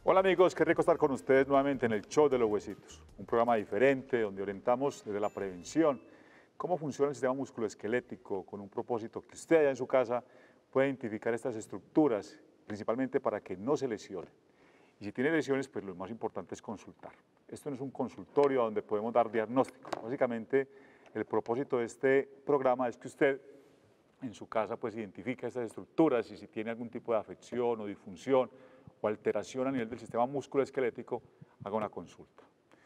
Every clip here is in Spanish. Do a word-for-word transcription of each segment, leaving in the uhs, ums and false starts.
Hola amigos, qué rico estar con ustedes nuevamente en el Show de los Huesitos, un programa diferente donde orientamos desde la prevención cómo funciona el sistema musculoesquelético con un propósito que usted allá en su casa pueda identificar estas estructuras, principalmente para que no se lesione. Y si tiene lesiones, pues lo más importante es consultar. Esto no es un consultorio donde podemos dar diagnóstico. Básicamente, el propósito de este programa es que usted en su casa pues identifique estas estructuras y si tiene algún tipo de afección o disfunción o alteración a nivel del sistema musculoesquelético, haga una consulta.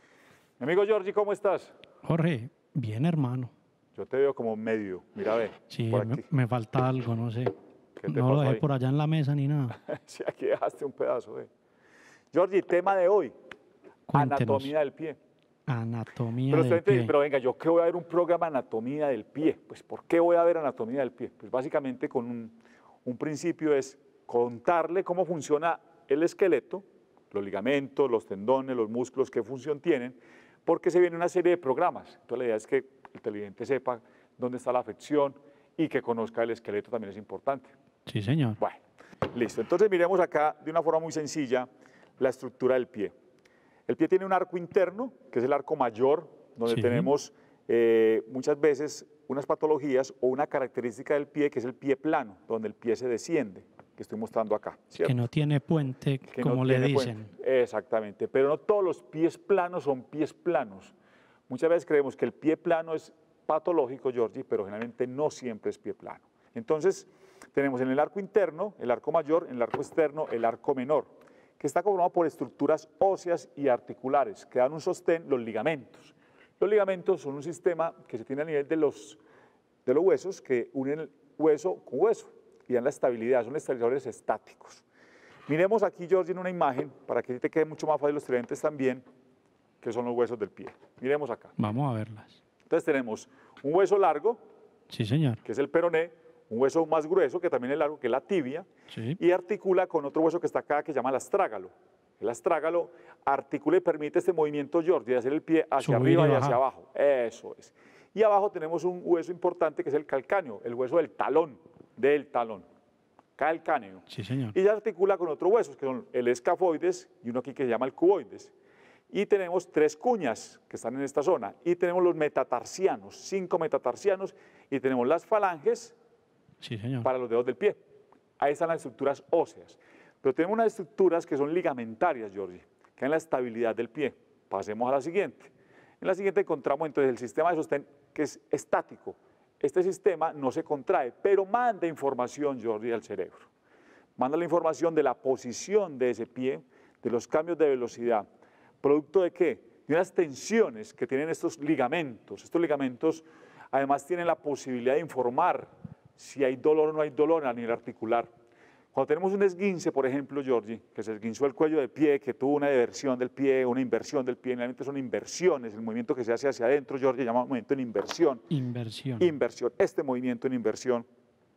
Mi amigo Giorgi, ¿cómo estás? Jorge, bien hermano. Yo te veo como medio, mira, ve, Sí, por me, aquí. me falta algo, no sé. ¿Qué te No lo pasó dejé ahí? por allá en la mesa ni nada. Sí, aquí dejaste un pedazo, eh. Giorgi, tema de hoy, Cuéntenos. anatomía del pie. Anatomía Pero, del usted dice, pie. pero venga, ¿yo qué voy a ver un programa de anatomía del pie? Pues, ¿por qué voy a ver anatomía del pie? Pues básicamente con un, un principio es contarle cómo funciona el esqueleto, los ligamentos, los tendones, los músculos, qué función tienen, porque se viene una serie de programas. Entonces la idea es que el televidente sepa dónde está la afección y que conozca el esqueleto también es importante. Sí, señor. Bueno, listo. Entonces miremos acá de una forma muy sencilla la estructura del pie. El pie tiene un arco interno, que es el arco mayor, donde Sí. tenemos eh, muchas veces unas patologías o una característica del pie, que es el pie plano, donde el pie se desciende, que estoy mostrando acá, ¿cierto? Que no tiene puente, Que como no le tiene dicen. puente. Exactamente, pero no todos los pies planos son pies planos. Muchas veces creemos que el pie plano es patológico, Giorgi, pero generalmente no siempre es pie plano. Entonces, tenemos en el arco interno, el arco mayor, en el arco externo, el arco menor, que está conformado por estructuras óseas y articulares, que dan un sostén, los ligamentos. Los ligamentos son un sistema que se tiene a nivel de los, de los huesos, que unen hueso con hueso y dan la estabilidad, son estabilizadores estáticos. Miremos aquí, Giorgi, en una imagen, para que te quede mucho más fácil los televidentes también, que son los huesos del pie. Miremos acá. Vamos a verlas. Entonces tenemos un hueso largo, Sí, señor. que es el peroné, un hueso más grueso, que también es largo, que es la tibia, Sí. y articula con otro hueso que está acá, que se llama el astrágalo. El astrágalo articula y permite este movimiento, Giorgi, de hacer el pie hacia Subir y arriba y, bajar. hacia abajo. Eso es. Y abajo tenemos un hueso importante, que es el calcáneo, el hueso del talón, del talón. Calcáneo. Sí, señor. Y ya articula con otros huesos, que son el escafoides y uno aquí que se llama el cuboides. Y tenemos tres cuñas que están en esta zona. Y tenemos los metatarsianos, cinco metatarsianos, y tenemos las falanges Sí, señor. para los dedos del pie. Ahí están las estructuras óseas. Pero tenemos unas estructuras que son ligamentarias, Giorgi, que dan la estabilidad del pie. Pasemos a la siguiente. En la siguiente encontramos entonces el sistema de sostén que es estático. Este sistema no se contrae, pero manda información, Giorgi, al cerebro. Manda la información de la posición de ese pie, de los cambios de velocidad. ¿Producto de qué? De unas tensiones que tienen estos ligamentos. Estos ligamentos además tienen la posibilidad de informar si hay dolor o no hay dolor a nivel articular. Cuando tenemos un esguince, por ejemplo, Giorgi, que se esguinzó el cuello del pie, que tuvo una diversión del pie, una inversión del pie, generalmente son inversiones, el movimiento que se hace hacia adentro, Giorgi, se llama movimiento en inversión. Inversión. Inversión. Este movimiento en inversión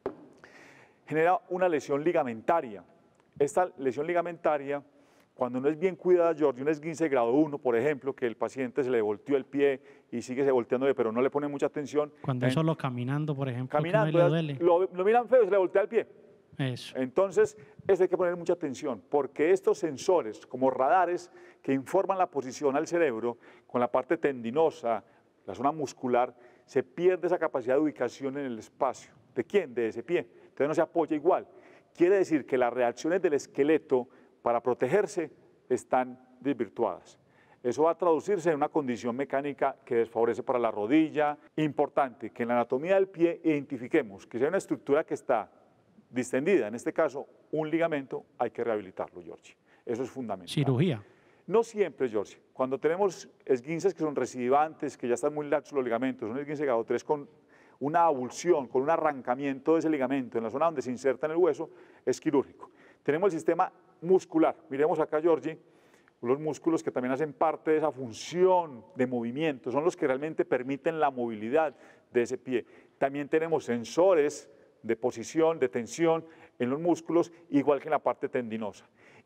genera una lesión ligamentaria. Esta lesión ligamentaria, cuando no es bien cuidada, Giorgi, un esguince de grado uno, por ejemplo, que el paciente se le volteó el pie y sigue se volteándole, pero no le pone mucha atención. Cuando es solo caminando, por ejemplo, Caminando, que no le duele. Lo, lo miran feo y se le voltea el pie. Eso. Entonces, eso hay que poner mucha atención, porque estos sensores, como radares que informan la posición al cerebro, con la parte tendinosa, la zona muscular, se pierde esa capacidad de ubicación en el espacio. ¿De quién? De ese pie. Entonces no se apoya igual. Quiere decir que las reacciones del esqueleto para protegerse están desvirtuadas. Eso va a traducirse en una condición mecánica que desfavorece para la rodilla. Importante que en la anatomía del pie identifiquemos que si hay una estructura que está distendida, en este caso un ligamento, hay que rehabilitarlo, Giorgi. Eso es fundamental. Cirugía. No siempre, Giorgi. Cuando tenemos esguinces que son recidivantes, que ya están muy laxos los ligamentos, un esguince grado tres con una avulsión, con un arrancamiento de ese ligamento en la zona donde se inserta en el hueso, es quirúrgico. Tenemos el sistema muscular. Miremos acá, Giorgi, los músculos que también hacen parte de esa función de movimiento, son los que realmente permiten la movilidad de ese pie. También tenemos sensores de posición, de tensión en los músculos, igual que en la parte tendinosa.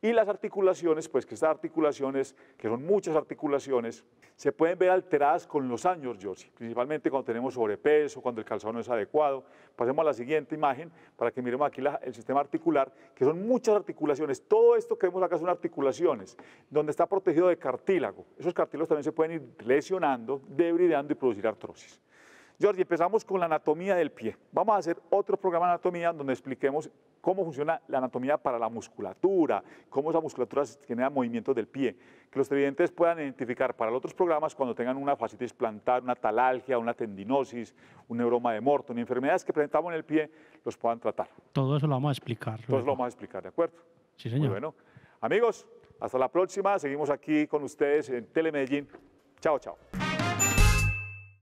Y las articulaciones, pues que estas articulaciones, que son muchas articulaciones, se pueden ver alteradas con los años, Georgie, principalmente cuando tenemos sobrepeso, cuando el calzado no es adecuado. Pasemos a la siguiente imagen para que miremos aquí la, el sistema articular, que son muchas articulaciones. Todo esto que vemos acá son articulaciones, donde está protegido de cartílago. Esos cartílagos también se pueden ir lesionando, debridando y producir artrosis. Georgie, empezamos con la anatomía del pie. Vamos a hacer otro programa de anatomía donde expliquemos cómo funciona la anatomía para la musculatura, cómo esa musculatura genera movimientos del pie, que los televidentes puedan identificar para los otros programas cuando tengan una fascitis plantar, una talalgia, una tendinosis, un neuroma de Morton, enfermedades que presentamos en el pie, los puedan tratar. Todo eso lo vamos a explicar. Todo eso lo vamos a explicar, ¿de acuerdo? Sí, señor. Muy bueno. Amigos, hasta la próxima. Seguimos aquí con ustedes en Telemedellín. Chao, chao.